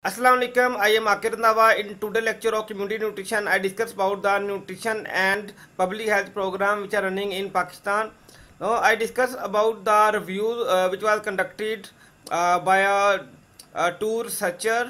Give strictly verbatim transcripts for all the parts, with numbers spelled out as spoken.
Assalamu alaikum. I am Akir Nawa. In today's lecture of community nutrition, I discuss about the nutrition and public health program which are running in Pakistan. Now, I discuss about the review uh, which was conducted uh, by a, a two researcher,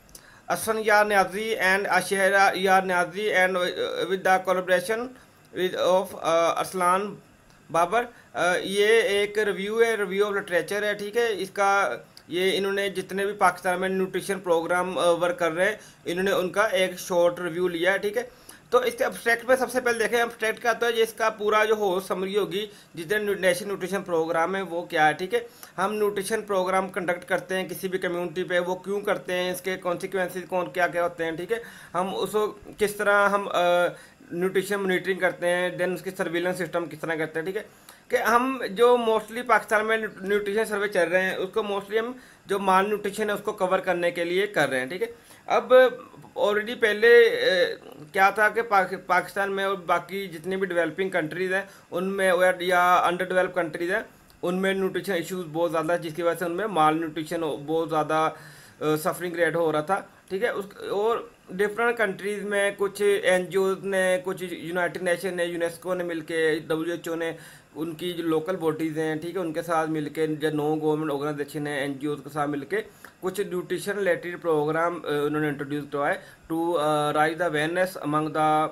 Aslan Yar Niazi and Ashera Yar Niazi, and uh, with the collaboration with of uh, Aslan Babar. ये एक review है, review of literature है, ठीक है. इसका ये इन्होंने जितने भी पाकिस्तान में न्यूट्रिशन प्रोग्राम वर्क कर रहे हैं, इन्होंने उनका एक शॉर्ट रिव्यू लिया है, ठीक है. तो इसके अब्स्ट्रैक्ट में सबसे पहले देखें अब्स्ट्रैक्ट का, तो ये इसका पूरा जो हो समरी होगी जितने नेशनल न्यूट्रिशन प्रोग्राम है वो क्या है, ठीक है. हम न्यूट्रिशन प्रोग्राम कंडक्ट करते हैं किसी भी कम्युनिटी पे, वो क्यों करते हैं, इसके कॉन्सिक्वेंसेज कौन क्या क्या होते हैं, ठीक है. हम उसको किस तरह हम न्यूट्रिशन मॉनिटरिंग करते हैं, देन उसकी सर्विलेंस सिस्टम किस तरह करते हैं, ठीक है. कि हम जो मोस्टली पाकिस्तान में न्यूट्रिशन सर्वे चल रहे हैं उसको मोस्टली हम जो माल न्यूट्रिशन है उसको कवर करने के लिए कर रहे हैं, ठीक है. अब ऑलरेडी पहले ए, क्या था कि पा, पाकिस्तान में और बाकी जितनी भी डेवलपिंग कंट्रीज़ हैं उनमें या अंडर डेवलप कंट्रीज़ हैं उनमेन न्यूट्रिशन इश्यूज बहुत ज़्यादा, जिसकी वजह से उनमें माल न्यूट्रिशन बहुत ज़्यादा सफरिंग रेट हो रहा था, ठीक है. उस और डिफरेंट कंट्रीज़ में कुछ एन जी ओज ने, कुछ यूनाइटेड नेशन ने, यूनेस्को ने मिलके, डब्ल्यू एच ओ ने, उनकी जो लोकल बॉडीज़ हैं, ठीक है, उनके साथ मिलके, जो नो गवर्नमेंट ऑर्गेनाइजेशन है एन जी ओज के साथ मिलके कुछ न्यूट्रिशन रिलेटेड प्रोग्राम उन्होंने इंट्रोड्यूस करवाए to raise the awareness among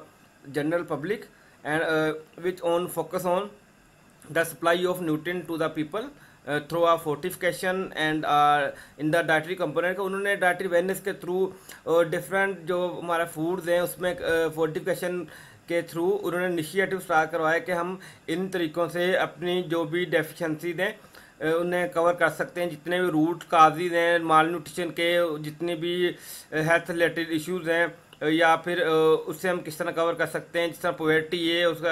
the general public and which on focus on the supply of nutrient to the people through a fortification and in the dietary component का. उन्होंने dietary awareness के through different जो हमारा foods हैं उसमें fortification के through उन्होंने initiative start करवाया कि हम इन तरीक़ों से अपनी जो भी डेफिशिएंसीज हैं उन्हें कवर कर सकते हैं. जितने भी रूट काजेज हैं माल न्यूट्रिशन के, जितने भी हेल्थ रिलेटेड इश्यूज़ हैं, या फिर उससे हम किस तरह कवर कर सकते हैं. जिस तरह पोवर्टी है, उसका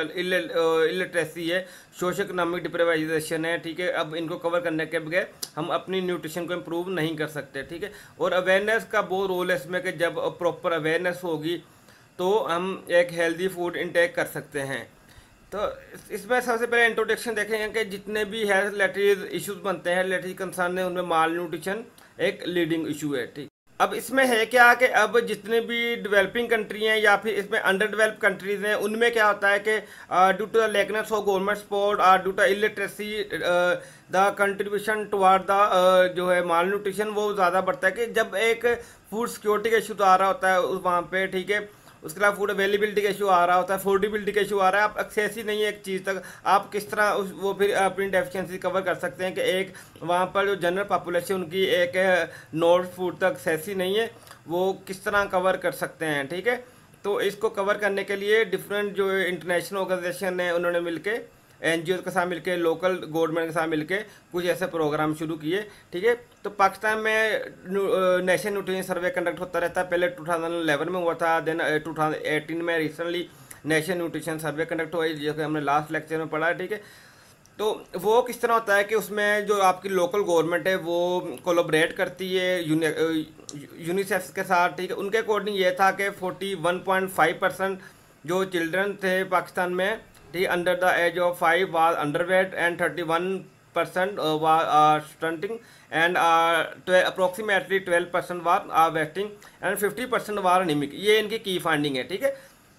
इलिटरेसी है, सोशल इकोनॉमिक डिप्राइवाइजेशन है, ठीक है. अब इनको कवर करने के बगैर हम अपनी न्यूट्रिशन को इम्प्रूव नहीं कर सकते, ठीक है. और अवेयरनेस का बहुत रोल है इसमें कि जब प्रॉपर अवेयरनेस होगी तो हम एक हेल्दी फूड इंटेक कर सकते हैं. तो इसमें सबसे पहले इंट्रोडक्शन देखेंगे कि जितने भी हेल्थ रिलेटेड इश्यूज बनते हैं, रिलेटेड कंसर्न है, उनमें माल न्यूट्रिशन एक लीडिंग इशू है, ठीक. अब इसमें है क्या कि अब जितने भी डेवलपिंग कंट्री हैं या फिर इसमें अंडर डेवलप कंट्रीज़ हैं उनमें क्या होता है कि due to the lackness of government support और due to illiteracy the contribution toward the जो है माल न्यूट्रिशन वो ज़्यादा बढ़ता है. कि जब एक फूड सिक्योरिटी का इशू तो आ रहा होता है उस वहाँ पे, ठीक है, उसके अलावा फूड अवेलेबिलिटी का इशू आ रहा होता है, अफोर्डेबिलिटी का इशू आ रहा है, आप एक्सेस ही नहीं है एक चीज़ तक, आप किस तरह उस वो फिर अपनी डेफिशिएंसी कवर कर सकते हैं. कि एक वहाँ पर जो जनरल पॉपुलेशन उनकी एक नॉर्थ फूड तक एक्सेस ही नहीं है, वो किस तरह कवर कर सकते हैं, ठीक है. तो इसको कवर करने के लिए डिफरेंट जो इंटरनेशनल ऑर्गेनाइजेशन है उन्होंने मिलके, एन जी ओ के साथ मिलके, लोकल गवर्नमेंट के साथ मिलके कुछ ऐसे प्रोग्राम शुरू किए, ठीक है. तो पाकिस्तान में नेशनल न्यूट्रिशन सर्वे कंडक्ट होता रहता है. पहले टू थाउजेंड इलेवन में हुआ था, देन टू थाउजेंड एटीन में recently national nutrition survey conduct हुआ, जो कि हमने लास्ट लेक्चर में पढ़ा है, ठीक है. तो वो किस तरह होता है कि उसमें जो आपकी लोकल गवर्नमेंट है वो कोलैबोरेट करती है यूनिसेफ के साथ, ठीक है. उनके अकॉर्डिंग ये था कि forty one point five percent जो चिल्ड्रन थे पाकिस्तान में, ठीक, under the age of five was underweight and thirty one percent was stunting and approximately twelve percent was are wasting and fifty percent were anemic. ये इनकी की finding है, ठीक है.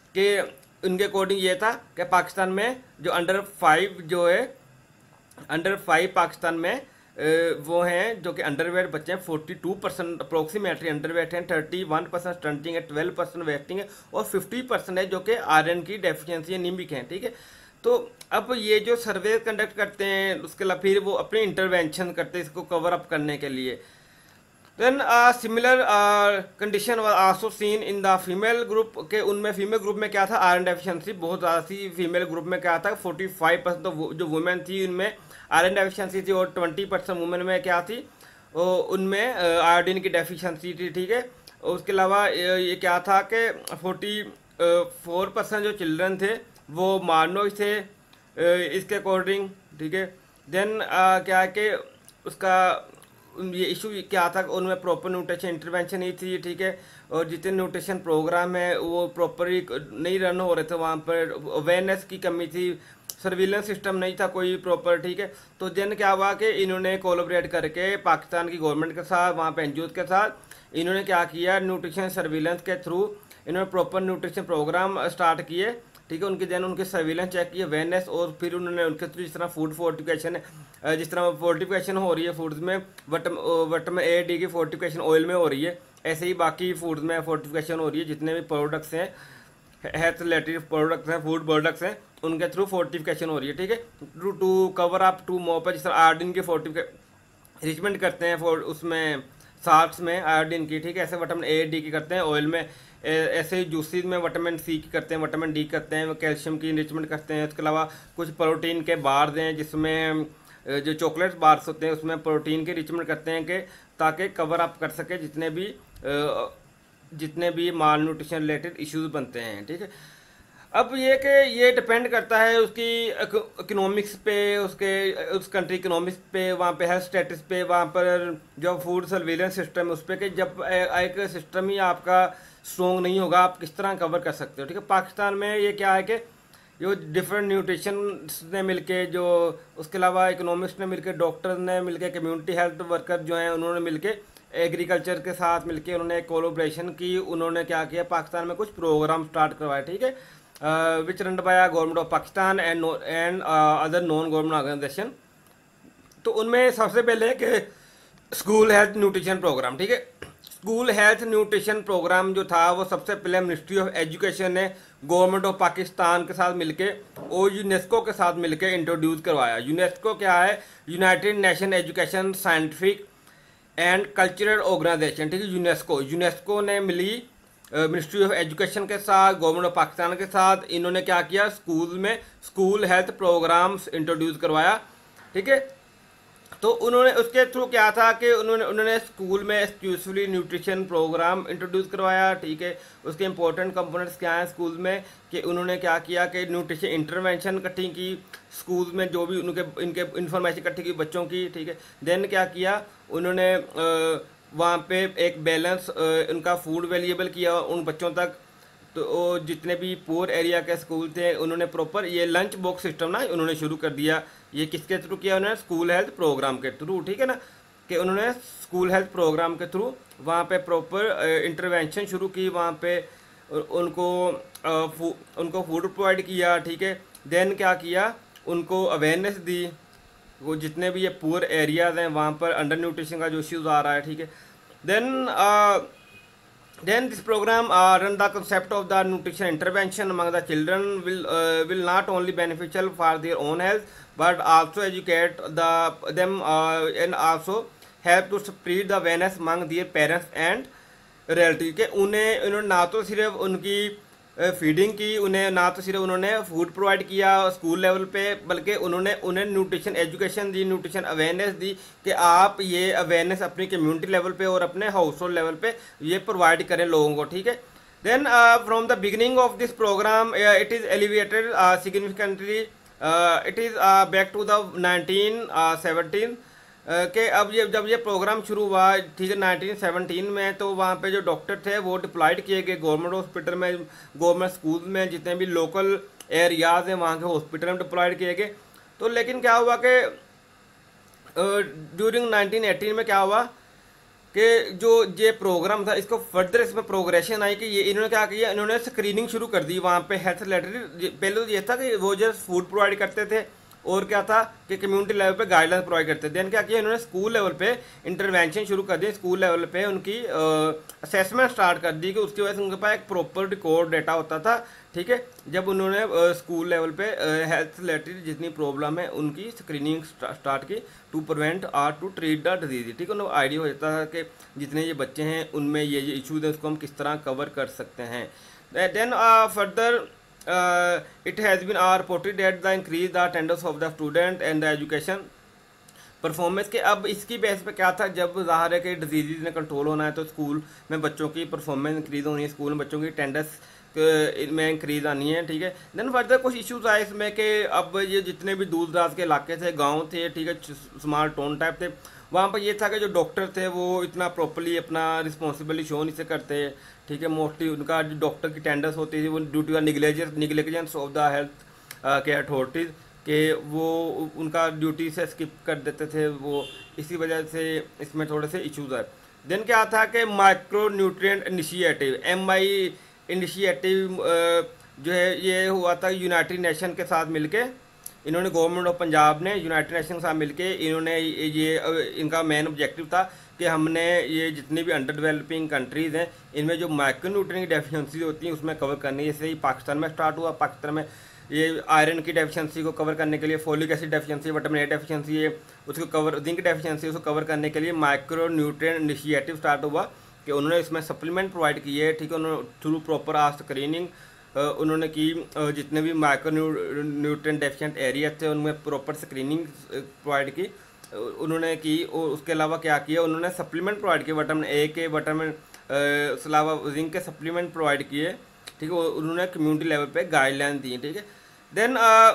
कि उनके अकॉर्डिंग ये था कि पाकिस्तान में जो अंडर फाइव जो है अंडर फाइव पाकिस्तान में वो हैं जो कि अंडरवेट बच्चे हैं, forty two percent approximately underweight हैं, थर्टी वन परसेंट स्टंटिंग है, ट्वेल्व परसेंट वेस्टिंग है और फिफ्टी परसेंट है जो कि आयरन की डेफिशिएंसी एनीमिक हैं, ठीक है. तो अब ये जो सर्वे कंडक्ट करते हैं उसके अलावा फिर वो अपनी इंटरवेंशन करते हैं इसको कवर अप करने के लिए. Then similar condition was also seen in the female group के. उनमें फीमेल ग्रुप में क्या था, आयरन डेफिशिएंसी बहुत ज़्यादा थी. फीमेल ग्रुप में क्या था, फोर्टी फाइव परसेंट तो जो वुमेन थी उनमें आयरन डेफिशिएंसी थी और ट्वेंटी परसेंट वुमेन में क्या थी, उनमें आयोडीन की डेफिशिएंसी थी, ठीक है. उसके अलावा ये क्या था कि फोर्टी फोर परसेंट जो चिल्ड्रन थे वो माइनॉरिटी थे इसके अकॉर्डिंग, ठीक है. देन क्या है कि उसका ये इशू क्या था, उनमें प्रॉपर न्यूट्रिशन इंटरवेंशन ही थी, ठीक है. और जितने न्यूट्रिशन प्रोग्राम है वो प्रॉपरली नहीं रन हो रहे थे, वहाँ पर अवेयरनेस की कमी थी, सर्विलेंस सिस्टम नहीं था कोई प्रॉपर, ठीक है. तो देन क्या हुआ कि इन्होंने कोलैबोरेट करके पाकिस्तान की गवर्नमेंट के साथ, वहाँ पे एन जी ओ के साथ इन्होंने क्या किया, न्यूट्रिशन सर्विलेंस के थ्रू इन्होंने प्रॉपर न्यूट्रिशन प्रोग्राम स्टार्ट किए, ठीक है। उनके देन उनके सर्विलेंस चेक किए, अवेयरनेस, और फिर उन्होंने उनके थ्रू जिस तरह फूड फोर्टिफिकेशन है, जिस तरह फोर्टिफिकेशन हो रही है फूड्स में, विटामिन विटामिन ए डी की फोर्टिफिकेशन ऑयल में हो रही है, ऐसे ही बाकी फूड्स में फोर्टिफिकेशन हो रही है। जितने भी प्रोडक्ट्स हैं, हेल्थ रिलेटेड प्रोडक्ट्स हैं, फूड प्रोडक्ट्स हैं, उनके थ्रू फोर्टिफिकेशन हो रही है, ठीक है। To to cover up to मोपर, जिस तरह आयोडीन की फोर्टिफिकेशन रिचमेंट करते हैं फॉर उसमें साल्ट्स में आयोडीन की, ठीक है। ऐसे विटामिन ए डी की करते हैं ऑयल में, ऐसे ही जूसेस में विटामिन सी की करते हैं, विटामिन डी करते हैं, कैल्शियम की इनरिचमेंट करते हैं। इसके अलावा कुछ प्रोटीन के बार्स हैं, जिसमें जो चॉकलेट बार्स होते हैं उसमें प्रोटीन की रिचमेंट करते हैं कि ताकि कवर अप कर सके जितने भी जितने भी माल न्यूट्रिशन रिलेटेड इश्यूज बनते हैं, ठीक है। अब ये कि ये डिपेंड करता है उसकी इकोनॉमिक्स पे, उसके उस कंट्री इकोनॉमिक्स पे, वहाँ पे हेल्थ स्टेटस पे, वहाँ पर जो फूड सर्विलेंस सिस्टम है उस पर, कि जब एक सिस्टम ही आपका स्ट्रॉन्ग नहीं होगा आप किस तरह कवर कर सकते हो, ठीक है। पाकिस्तान में ये क्या है कि जो डिफरेंट न्यूट्रिशन ने मिलके, जो उसके अलावा इकोनॉमिक्स ने मिलके, डॉक्टर ने मिलके, कम्युनिटी हेल्थ वर्कर जो हैं उन्होंने मिलके, एग्रीकल्चर के साथ मिलके उन्होंने कोलैबोरेशन की। उन्होंने क्या किया, पाकिस्तान में कुछ प्रोग्राम स्टार्ट करवाए, ठीक है, which run by government of Pakistan and and other non government organization. तो उनमें सबसे पहले कि स्कूल हेल्थ न्यूट्रिशन प्रोग्राम, ठीक है। स्कूल हेल्थ न्यूट्रिशन प्रोग्राम जो था वो सबसे पहले मिनिस्ट्री ऑफ एजुकेशन ने गवर्नमेंट ऑफ पाकिस्तान के साथ मिलके और यूनेस्को के साथ मिलके इंट्रोड्यूस करवाया। यूनेस्को क्या है, United Nation education scientific and cultural organization, ठीक है। यूनेस्को यूनेस्को ने मिली मिनिस्ट्री ऑफ एजुकेशन के साथ, गवर्नमेंट ऑफ पाकिस्तान के साथ, इन्होंने क्या किया, स्कूल में स्कूल हेल्थ प्रोग्राम्स इंट्रोड्यूस करवाया, ठीक है। तो उन्होंने उसके थ्रू क्या था कि उन्होंने उन्होंने स्कूल में एक्सक्लूसिवली न्यूट्रिशन प्रोग्राम इंट्रोड्यूस करवाया, ठीक है। उसके इंपॉर्टेंट कंपोनेंट्स क्या हैं स्कूल में, कि उन्होंने क्या किया कि न्यूट्रिशन इंटरवेंशन इकट्ठी की स्कूल में, जो भी उनके इनके इन्फॉर्मेशन इकट्ठी की बच्चों की, ठीक है। देन क्या किया उन्होंने, वहाँ पे एक बैलेंस उनका फूड अवेलेबल किया उन बच्चों तक। तो जितने भी पुअर एरिया के स्कूल थे उन्होंने प्रॉपर ये लंच बॉक्स सिस्टम ना उन्होंने शुरू कर दिया। ये किसके थ्रू किया उन्होंने, स्कूल हेल्थ प्रोग्राम के थ्रू, ठीक है ना, कि उन्होंने स्कूल हेल्थ प्रोग्राम के थ्रू वहाँ पे प्रॉपर इंटरवेंशन शुरू की, वहाँ पे उनको फू, उनको फूड प्रोवाइड किया, ठीक है। देन क्या किया, उनको अवेयरनेस दी, वो जितने भी ये पुअर एरियाज हैं वहाँ पर अंडर न्यूट्रिशन का जो इश्यूज आ रहा है, ठीक है। Then Then this program uh, run the concept of the nutrition intervention among the children will uh, will not only beneficial for their own health but also educate the them uh, and also help to spread the awareness among their parents and relatives। के उन्हें उन्होंने ना तो सिर्फ उनकी feeding की, उन्हें ना तो सिर्फ उन्होंने फूड प्रोवाइड किया स्कूल लेवल पे, बल्कि उन्होंने उन्हें न्यूट्रिशन एजुकेशन दी, न्यूट्रिशन अवेयरनेस दी कि आप ये अवेयरनेस अपनी कम्युनिटी लेवल पे और अपने हाउस होल्ड लेवल पे ये प्रोवाइड करें लोगों को, ठीक है। Then from the beginning of this program it is elevated significantly, it is back to the nineteen seventeen के अब ये जब ये प्रोग्राम शुरू हुआ, ठीक है, नाइनटीन सेवनटीन में, तो वहाँ पे जो डॉक्टर थे वो डिप्लॉयड किए गए गवर्नमेंट हॉस्पिटल में, गवर्नमेंट स्कूल में, जितने भी लोकल एरियाज हैं वहाँ के हॉस्पिटल में डिप्लॉयड किए गए। तो लेकिन क्या हुआ कि ड्यूरिंग नाइनटीन एटीन में क्या हुआ कि जो ये प्रोग्राम था इसको फर्दर इसमें प्रोग्रेशन आई कि ये इन्होंने क्या किया, इन्होंने स्क्रीनिंग शुरू कर दी वहाँ पे हेल्थ रिलेटेड। पहले तो ये था कि वो जस्ट फूड प्रोवाइड करते थे और क्या था कि कम्युनिटी लेवल पे गाइडलाइंस प्रोवाइड करते थे। देन क्या किया इन्होंने स्कूल लेवल पे इंटरवेंशन शुरू कर दी, स्कूल लेवल पे उनकी असेसमेंट स्टार्ट कर दी कि उसकी वजह से उनके पास एक प्रॉपर रिकॉर्ड डेटा होता था, ठीक है। जब उन्होंने स्कूल लेवल पे हेल्थ रिलेटेड जितनी प्रॉब्लम है उनकी स्क्रीनिंग स्टार्ट की टू प्रिवेंट और टू ट्रीट द डिजीज, ठीक है। उनको आइडिया हो जाता है कि जितने ये बच्चे हैं उनमें ये ये इशूज हैं उसको हम किस तरह कवर कर सकते हैं। Then further Uh, it has been uh, reported that the increase the attendance of the student and the education performance के। अब इसकी बेस पे क्या था, जब ज़ाहिर है कि डिजीज़ ने कंट्रोल होना है तो स्कूल में बच्चों की परफॉर्मेंस इंक्रीज होनी है, स्कूल में बच्चों की अटेंडेंस में इंक्रीज आनी है, ठीक है। देन फर्दर कुछ इश्यूज आए इसमें कि अब ये जितने भी दूर दराज के इलाके थे, गाँव थे, ठीक है, स्मॉल टाउन टाइप थे, वहाँ पर ये था कि जो डॉक्टर थे वो इतना प्रॉपरली अपना रिस्पॉन्सिबिलिटी शो नहीं से करते, ठीक है। मोस्टली उनका जो डॉक्टर की अटेंडेंस होती थी वो due to negligence negligence of the health के अथॉरिटीज़ कि वो उनका ड्यूटी से स्किप कर देते थे वो, इसी वजह से इसमें थोड़े से इश्यूज आए। देन क्या था कि micronutrient initiative, M I initiative जो है ये हुआ था यूनाइटेड नेशन के साथ मिलके। इन्होंने गवर्नमेंट ऑफ पंजाब ने यूनाइटेड नेशन के साथ मिलके इन्होंने ये इनका मेन ऑब्जेक्टिव था कि हमने ये जितनी भी अंडर डेवलपिंग कंट्रीज़ हैं इनमें जो माइक्रो न्यूट्रिएंट की डेफिशिएंसी होती है उसमें कवर करनी है। जैसे ही पाकिस्तान में स्टार्ट हुआ, पाकिस्तान में ये आयरन की डेफिशिएंसी को कवर करने के लिए, folic acid deficiency, vitamin A deficiency है उसको कवर, जिंक डेफिशिएंसी उसको कवर करने के लिए माइक्रो न्यूट्रिएंट इनिशिएटिव स्टार्ट हुआ कि उन्होंने इसमें सप्लीमेंट प्रोवाइड किए। ठीक है, उन्होंने थ्रू प्रॉपर आ स्क्रीनिंग उन्होंने की, जितने भी माइक्रो न्यूट्रिएंट डेफिशिएंट एरिया थे उनमें प्रॉपर स्क्रीनिंग प्रोवाइड की उन्होंने की। और उसके अलावा क्या किया, उन्होंने सप्लीमेंट प्रोवाइड किए, विटामिन ए के, विटामिन उसके अलावा जिंक के सप्लीमेंट प्रोवाइड किए। ठीक है, उन्होंने कम्युनिटी लेवल पे गाइडलाइन दी। ठीक है, then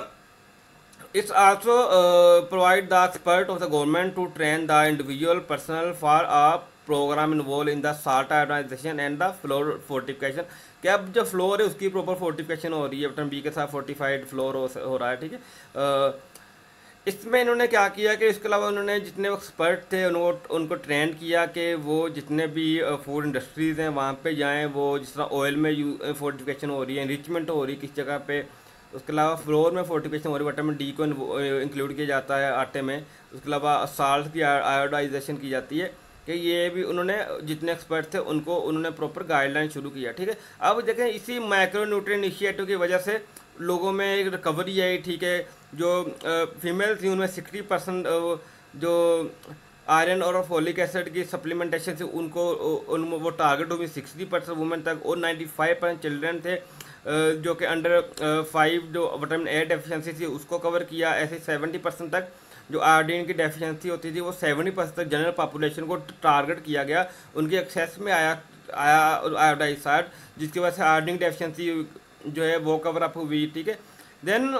it's also provide the expert of the government to train the individual personal for a program involve in the salt iodization and the flour fortification. क्या अब जो फ्लोर है उसकी प्रॉपर फोर्टिफिकेशन हो रही है, विटामिन बी के साथ फोर्टिफाइड फ्लोर हो, हो रहा है। ठीक है, uh, इसमें इन्होंने क्या किया कि इसके अलावा उन्होंने जितने एक्सपर्ट थे उनको उनको ट्रेन किया कि वो जितने भी फूड इंडस्ट्रीज़ हैं वहाँ पे जाएं, वो जिस तरह ऑयल में यू फोर्टिफिकेशन हो रही है, इनरिचमेंट हो रही है किस जगह पे, उसके अलावा फ्लोर में फोर्टिफिकेशन हो रही है, विटामिन डी को इंक्लूड किया जाता है आटे में, उसके अलावा साल्ट की आयोडाइजेशन की जाती है, कि ये भी उन्होंने जितने एक्सपर्ट थे उनको उन्होंने प्रॉपर गाइडलाइन शुरू किया। ठीक है, अब देखें इसी माइक्रो न्यूट्रिएंट इनिशिएटिव की वजह से लोगों में एक रिकवरी आई। ठीक है, जो फीमेल थी उनमें सिक्सटी परसेंट जो आयरन और फोलिक एसिड की सप्लीमेंटेशन से उनको उन वो टारगेट हुई सिक्सटी परसेंट वुमेन तक, और नाइन्टी फाइव परसेंट चिल्ड्रन थे जो कि अंडर फाइव जो विटामिन ए डेफिशिएंसी थी उसको कवर किया। ऐसे सेवेंटी परसेंट तक जो आयोडीन की डेफिशिएंसी होती थी वो सेवेंटी परसेंट तक जनरल पॉपुलेशन को टारगेट किया गया, उनकी एक्सेस में आया आया आयोडाइज साल्ट, जिसकी वजह से आयोडीन डेफिशिएंसी जो है वो कवर अप हुई। ठीक है, then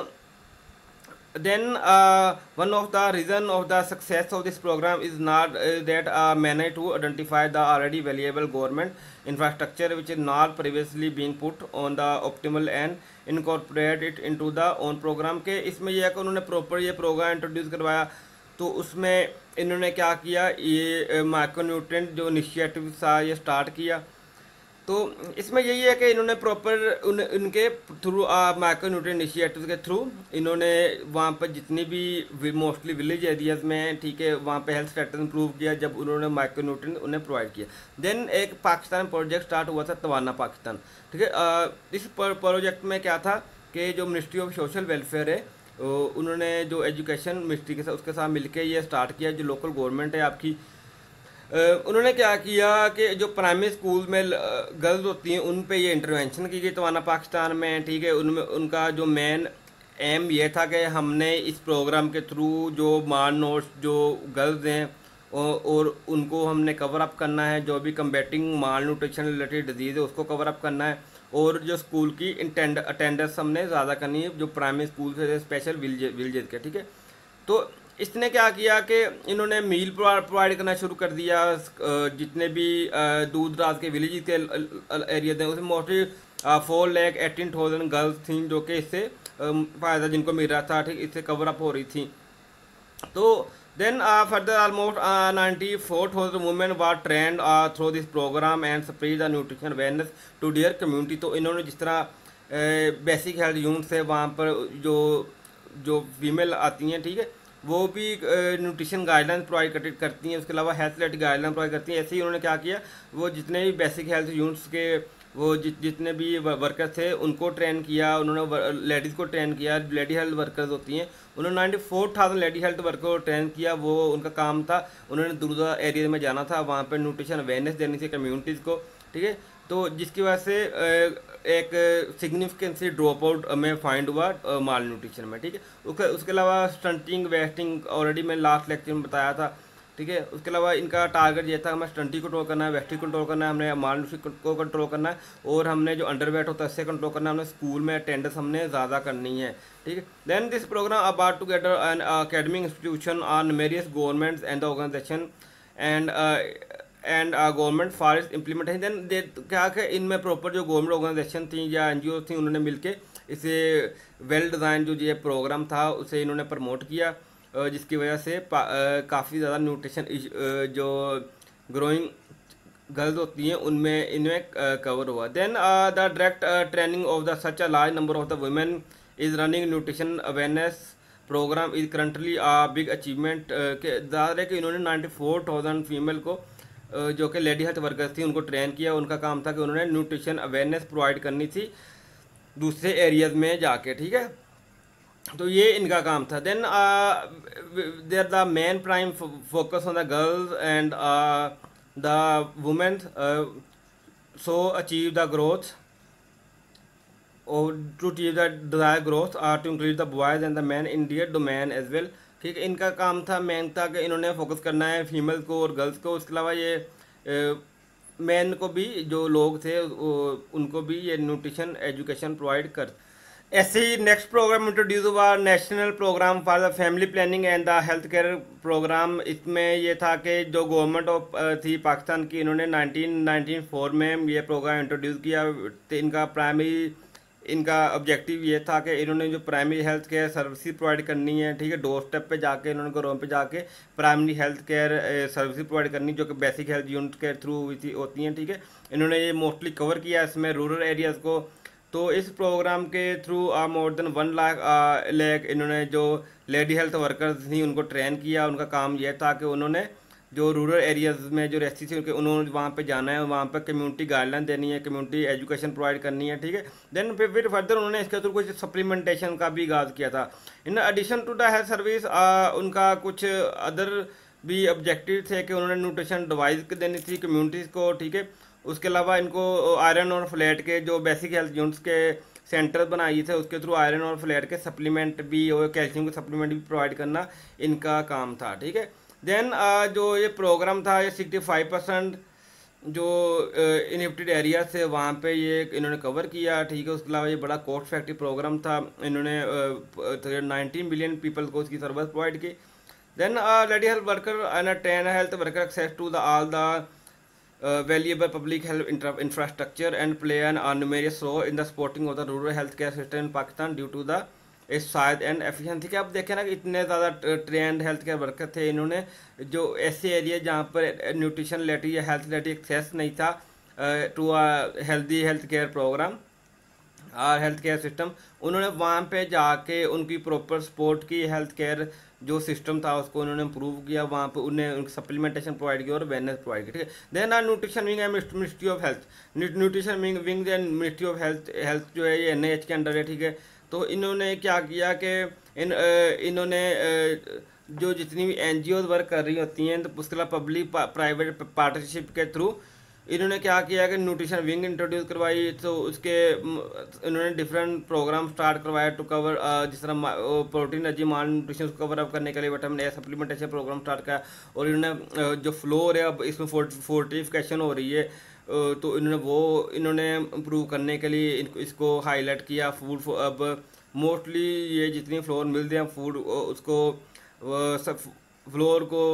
then uh, one of the reason of the success of this program is not uh, that uh, managed to identify the already valuable government infrastructure which is not previously being put on the optimal and incorporate it into the own program के। इसमें यह कि उन्होंने proper ये programme introduce करवाया, तो उसमें इन्होंने क्या किया, ये माइक्रो न्यूट्रिएंट जो इनिशिएटिव था ये स्टार्ट किया। तो इसमें यही है कि इन्होंने प्रॉपर उन उनके थ्रू माइक्रो न्यूट्रिएंट इनिशिएटिव के थ्रू इन्होंने वहाँ पर जितनी भी मोस्टली विलेज एरियाज़ में, ठीक है, वहाँ पे हेल्थ स्टेटस इंप्रूव किया जब उन्होंने माइक्रो न्यूट्रिएंट उन्हें प्रोवाइड किया। देन एक पाकिस्तान प्रोजेक्ट स्टार्ट हुआ था, तवाना पाकिस्तान। ठीक है, इस प्रोजेक्ट में क्या था कि जो मिनिस्ट्री ऑफ सोशल वेलफेयर है उन्होंने जो एजुकेशन मिनिस्ट्री के साथ उसके साथ मिलकर ये स्टार्ट किया। जो लोकल गवर्नमेंट है आपकी, उन्होंने क्या किया कि जो प्राइमरी स्कूल में गर्ल्स होती हैं उन पे ये इंटरवेंशन की गई तवाना पाकिस्तान में। ठीक है, उनमें उनका जो मेन एम ये था कि हमने इस प्रोग्राम के थ्रू जो माल नोट्स जो गर्ल्स हैं और उनको हमने कवर अप करना है, जो भी combating malnutrition related disease है उसको कवर अप करना है, और जो स्कूल की अटेंडेंस हमने ज़्यादा करनी है जो प्राइमरी स्कूल से स्पेशल विलेज विलेज के। ठीक है, तो इसने क्या किया कि इन्होंने मील प्रोवाइड करना शुरू कर दिया। जितने भी दूर दराज के विलेज के एरिया थे उसमें mostly four lakh eighteen thousand girls थी जो कि इससे फ़ायदा जिनको मिल रहा था, ठीक, इससे कवर अप हो रही थी। तो then further almost ninety four thousand women were trained through this program and spread the nutrition awareness to their community. तो इन्होंने जिस तरह बेसिक हेल्थ यूनिट्स है वहाँ पर जो जो फीमेल आती हैं, ठीक है, वो भी न्यूट्रिशन गाइडलाइन प्रोवाइड करती हैं, उसके अलावा हेल्थ रिलेटेड गाइडलाइन प्रोवाइड करती हैं। ऐसे ही उन्होंने क्या किया, वो जितने भी बेसिक हेल्थ यूनिट्स के वो जि, जितने भी वर्कर थे उनको ट्रेन किया, उन्होंने लेडीज़ को ट्रेन किया, लेडी हेल्थ वर्कर्स होती हैं, उन्होंने ninety four thousand lady health worker को ट्रेन किया। वो उनका काम था, उन्होंने दूर दूर एरिया में जाना था, वहाँ पर न्यूट्रिशन अवेयरनेस देनी थी कम्यूनिटीज़ को। ठीक है, तो जिसकी वजह से एक सिग्निफिकेंटली ड्रॉप आउट में फाइंड हुआ माल न्यूट्रिशन में। ठीक है, उसके उसके अलावा स्टंटिंग वेस्टिंग ऑलरेडी मैं लास्ट लेक्चर में बताया था। ठीक है, उसके अलावा इनका टारगेट ये था हमें स्टंटिंग कंट्रोल करना है, वेस्टिंग कंट्रोल करना है, हमने माल न्यूट्रिशन को कंट्रोल करना है, और हमने जो अंडरवेट होता है इससे कंट्रोल करना है, हमने स्कूल में अटेंडेंस हमने ज़्यादा करनी है। ठीक है, then this program about together an academic institution on various governments and the organization and and government for इस इम्प्लीमेंटेशन। देन दे क्या कि इनमें प्रॉपर जो गवर्नमेंट ऑर्गेनाइजेशन थी या एन जी ओ थी उन्होंने मिलके इसे वेल डिज़ाइन जो ये प्रोग्राम था उसे इन्होंने प्रमोट किया, जिसकी वजह से काफ़ी ज़्यादा न्यूट्रिशन जो ग्रोइंग गर्ल्स होती हैं उनमें इनमें कवर हुआ। Then the direct training of the such a large number of the women is running nutrition awareness program is currently a big achievement के ज़्यादा है कि इन्होंने नाइन्टी फोर थाउजेंड फीमेल को uh, जो कि लेडी हेल्थ वर्कर्स थी उनको ट्रेन किया। उनका काम था कि उन्होंने न्यूट्रिशन अवेयरनेस प्रोवाइड करनी थी दूसरे एरियाज में जाके, ठीक है। तो ये इनका काम था। Then there the main prime focus on the girls and the women so achieve the growth और to achieve the desire growth or to increase the boys and the man in their domain as well, ठीक है। इनका काम था, main था कि इन्होंने focus करना है फीमेल को और गर्ल्स को। उसके अलावा ये मैन uh, को भी जो लोग थे उनको भी ये न्यूट्रिशन एजुकेशन प्रोवाइड कर। ऐसे ही नेक्स्ट प्रोग्राम इंट्रोड्यूस हुआ national program for the family planning and the health care program. इसमें ये था कि जो गवर्नमेंट ऑफ थी पाकिस्तान की, इन्होंने नाइनटीन नाइनटी फोर में ये प्रोग्राम इंट्रोड्यूस किया। तो इनका प्राइमरी इनका ऑब्जेक्टिव ये था कि इन्होंने जो primary health care services provide करनी है, ठीक है, डोर स्टेप पे जाके इन्होंने घरों पे जाके primary health care services provide करनी जो कि बेसिक हेल्थ यूनिट के थ्रू होती हैं, ठीक है। इन्होंने ये मोस्टली कवर किया इसमें रूरल एरियाज़ को। तो इस प्रोग्राम के through a more than one lakh lakh इन्होंने जो लेडी हेल्थ वर्कर्स थी उनको ट्रेन किया। उनका काम यह था कि उन्होंने जो रूरल एरियाज़ में जो रहती थी उन्होंने वहाँ पे जाना है, वहाँ पे कम्युनिटी गाइडलाइन देनी है, कम्युनिटी एजुकेशन प्रोवाइड करनी है, ठीक है। देन फिर फिर फर्दर उन्होंने इसके थ्रू कुछ सप्लीमेंटेशन का भी आगाज़ किया था। In addition to the health service उनका कुछ अदर भी ऑब्जेक्टिव थे कि उन्होंने न्यूट्रिशन डिवाइस देनी थी कम्युनिटीज़ को, ठीक है। उसके अलावा इनको आयरन और फ्लैट के जो बेसिक हेल्थ यूनिट्स के सेंटर बनाए थे उसके थ्रू आयरन और फ्लैट के सप्लीमेंट भी और कैल्शियम के सप्लीमेंट भी प्रोवाइड करना इनका काम था, ठीक है। देन uh, जो ये प्रोग्राम था ये सिक्सटी फाइव परसेंट जो इनहिबिटेड एरिया थे वहाँ पे ये इन्होंने कवर किया, ठीक है। उसके अलावा ये बड़ा कॉस्ट इफेक्टिव प्रोग्राम था। इन्होंने नाइनटीन बिलियन पीपल को उसकी सर्विस प्रोवाइड की। Then lady health worker and train health worker access to the all the valuable public health infrastructure and play an numerous role in the supporting of the rural health care system in Pakistan due to the इस size and efficiency के। आप देखें ना कि इतने ज़्यादा trained health care worker थे, इन्होंने जो ऐसे एरिया जहाँ पर न्यूट्रिशन रिलेटेड या हेल्थ रिलेटेड एक्सेस नहीं था to a healthy health care program और हेल्थ केयर सिस्टम, उन्होंने वहाँ पे जाके उनकी प्रॉपर सपोर्ट की, हेल्थ केयर जो सिस्टम था उसको उन्होंने इम्प्रूव किया, वहाँ पे उन्हें उनकी सप्लीमेंटेशन प्रोवाइड किया और अवेयरनेस प्रोवाइड की, ठीक है। Then are nutrition wing and ministry of health, nutrition wing wing and ministry of health health जो है ये एन एच के अंडर है, ठीक है। तो इन्होंने क्या किया कि इन इन्होंने जो जितनी भी एन जी ओज वर्क कर रही होती हैं तो उसके अलावा पब्लिक प्राइवेट पार्टनरशिप के थ्रू इन्होंने क्या किया कि न्यूट्रिशन विंग इंट्रोड्यूस करवाई। तो उसके इन्होंने डिफरेंट प्रोग्राम स्टार्ट करवाया टू कवर जिस तरह प्रोटीन एनर्जी माल न्यूट्रिशन को कवर अप करने के लिए vitamin A supplementation program start किया। और इन्होंने जो फ्लोर है अब इसमें फोर्टिफिकेशन हो रही है तो इन्होंने वो इन्होंने इम्प्रूव करने के लिए इनको इसको हाईलाइट किया। फूड अब मोस्टली ये जितनी फ्लोर मिलते हैं फूड उसको सब फ्लोर को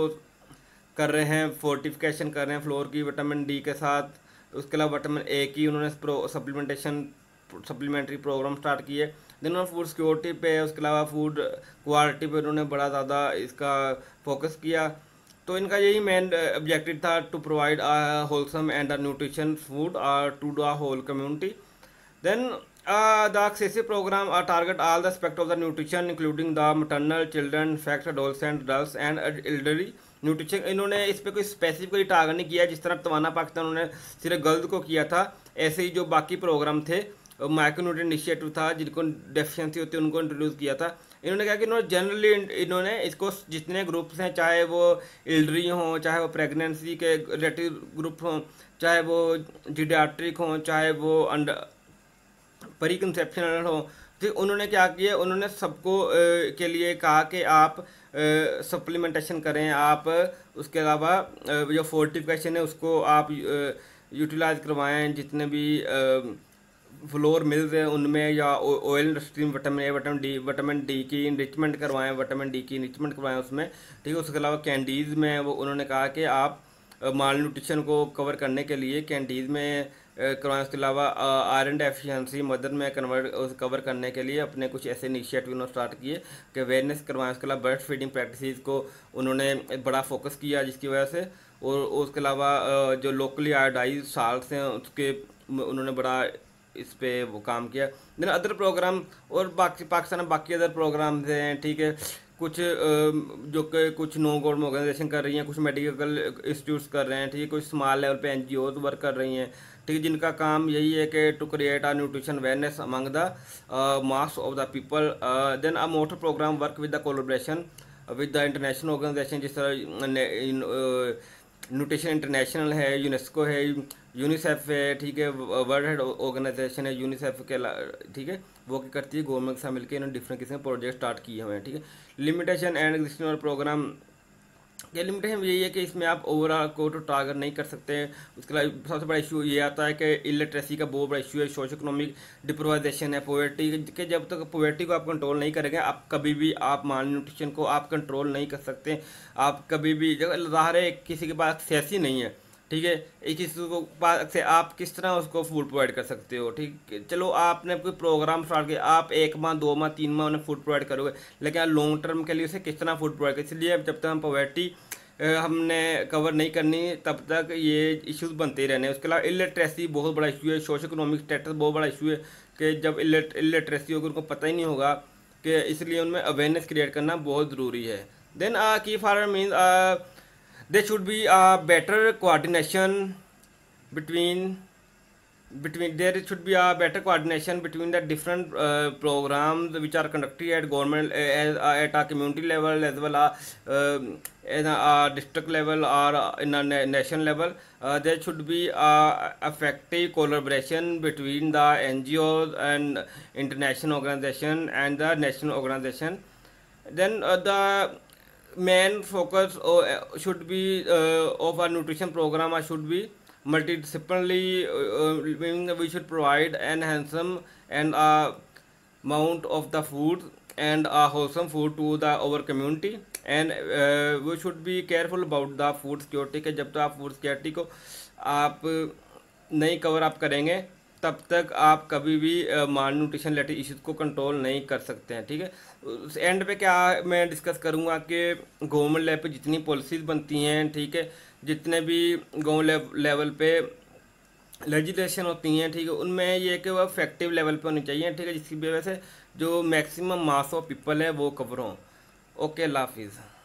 कर रहे हैं, फोर्टिफिकेशन कर रहे हैं फ्लोर की विटामिन डी के साथ। उसके अलावा विटामिन ए की उन्होंने सप्लीमेंटेशन सप्लीमेंट्री प्रोग्राम स्टार्ट किए। देन उन्होंने फूड सिक्योरिटी पे, उसके अलावा फूड क्वालिटी पे उन्होंने बड़ा ज़्यादा इसका फोकस किया। तो इनका यही मेन ऑब्जेक्टिव था to provide a wholesome and a nutrition food to the whole community. Then the excessive program are target all the aspect of the nutrition including the maternal children fact adolescent adults and elderly nutrition. इन्होंने इस पर कोई specifically target नहीं किया, जिस तरह तवाना पाकिस्तान उन्होंने सिर्फ गर्ल्स को किया था, ऐसे ही जो बाकी प्रोग्राम थे माइक्रोन्यूट्रिएंट इनिशिएटिव था जिनको डेफिशिएंसी होती है उनको इंट्रोड्यूस किया था। इन्होंने कहा कि इन्होंने जनरली इन्होंने इसको जितने ग्रुप्स हैं, चाहे वो इल्डरी हों, चाहे वो प्रेगनेंसी के रिलेटेड ग्रुप हों, चाहे वो जीडियाट्रिक हों, चाहे वो अंडर परी कंसेप्शनल हो, तो उन्होंने क्या किया, उन्होंने सबको के लिए कहा कि आप सप्लीमेंटेशन करें, आप उसके अलावा जो फोर्टिफिकेशन है उसको आप यूटिलाइज करवाएं, जितने भी फ्लोर मिल्स हैं उनमें, या ऑयल इंडस्ट्री में vitamin A vitamin D vitamin D की इनरिचमेंट करवाएं, विटामिन डी की इनरिचमेंट करवाएं उसमें, ठीक है। उसके अलावा कैंडीज़ में वो उन्होंने कहा कि आप माल न्यूट्रिशन को कवर करने के लिए कैंडीज़ में करवाएं। उसके अलावा आयरन डेफिशिएंसी मदर में कन्वर्ट कवर करने के लिए अपने कुछ ऐसे इनिशिएटिव उन्होंने स्टार्ट किए कि अवेयरनेस करवाएं। उसके अलावा बर्ड फीडिंग प्रैक्टिसेस को उन्होंने बड़ा फोकस किया, जिसकी वजह से और उसके अलावा अ, जो लोकली आए ढाई साल से हैं उसके उन्होंने बड़ा इस पे वो काम किया। देन अदर प्रोग्राम और बाकी पाकिस्तान में बाकी अदर प्रोग्राम्स हैं, ठीक है। कुछ अ, जो कि कुछ नो गवर्नमेंट ऑर्गेनाइजेशन कर रही हैं, कुछ मेडिकल इंस्टीट्यूट्स कर रहे हैं, ठीक है। कुछ स्मॉल लेवल पे एनजीओज वर्क कर रही हैं, ठीक है, जिनका काम यही है कि to create a nutrition awareness among the mass of the people. Then a motor program work with the collaboration with the international organization, जिस तरह न्यूट्रिशन इंटरनेशनल है, यूनेस्को है, यूनिसेफ है, ठीक है, वर्ल्ड हेल्थ ऑर्गेनाइजेशन है यूनिसेफ के, ठीक है, वो क्या करती है गवर्नमेंट के साथ मिलकर इन्होंने डिफरेंट किस्म के प्रोजेक्ट स्टार्ट किए हुए हैं, ठीक है। लिमिटेशन एंड एग्जिस्टिंग प्रोग्राम ये लिमिटेशन यही है कि इसमें आप ओवरऑल को तो टारगेट नहीं कर सकते हैं। उसके अलावा सबसे बड़ा इशू ये आता है कि इलिटरेसी का बहुत बड़ा इशू है, सोशो इकोनॉमिक डिप्रोवाइजेशन है, पॉवर्टी के। जब तक पॉवर्टी को आप कंट्रोल नहीं करेंगे, आप कभी भी आप माल न्यूट्रिशन को आप कंट्रोल नहीं कर सकते। आप कभी भी ज़ाहिर है किसी के पास एक्सेस ही नहीं है, ठीक है, एक किसी को पास से आप किस तरह उसको फूड प्रोवाइड कर सकते हो, ठीक है। चलो आपने कोई प्रोग्राम स्टार्ट किया, आप एक माह दो माह तीन माह उन्हें फूड प्रोवाइड करोगे, लेकिन आप लॉन्ग टर्म के लिए उसे किस तरह फूड प्रोवाइड करें। इसलिए जब तक हम पॉवर्टी हमने कवर नहीं करनी तब तक ये इश्यूज बनते ही रहने। उसके अलावा इलिटरेसी बहुत बड़ा इशू है, सोशो इकोनॉमिक स्टेटस बहुत बड़ा इशू है कि जब इलिटरेसी होगी उनको पता ही नहीं होगा, कि इसलिए उनमें अवेयरनेस क्रिएट करना बहुत ज़रूरी है। देन की farmer means there should be a better coordination between between there should be a better coordination between the different uh, programs which are conducted at government uh, as, uh, at a community level as well as uh, in a, a district level or in a na- national level. Uh, there should be a effective collaboration between the N G Os and international organization and the national organization. Then uh, the main focus uh, should be uh, of our nutrition program uh, should be multidisciplinary, uh, meaning we should provide an handsome and uh, amount of the food and a wholesome food to the our community, and uh, we should be careful about the food security के जब तक आप food security को आप नहीं cover up करेंगे तब तक आप कभी भी माल न्यूट्रिशन रिलेटेड इश्यूज को कंट्रोल नहीं कर सकते हैं, ठीक है। उस एंड पे क्या मैं डिस्कस करूँगा कि गवर्नमेंट लेवल पे जितनी पॉलिसीज़ बनती हैं, ठीक है, जितने भी गवर्नमेंट लेवल पे लेजिस्लेशन होती हैं, ठीक है, उनमें ये कि वो इफेक्टिव लेवल पे होनी चाहिए, ठीक है, जिसकी वजह से जो मैक्सिमम मास ऑफ पीपल है वो कवर हों। ओके, अल्लाह हाफिज़।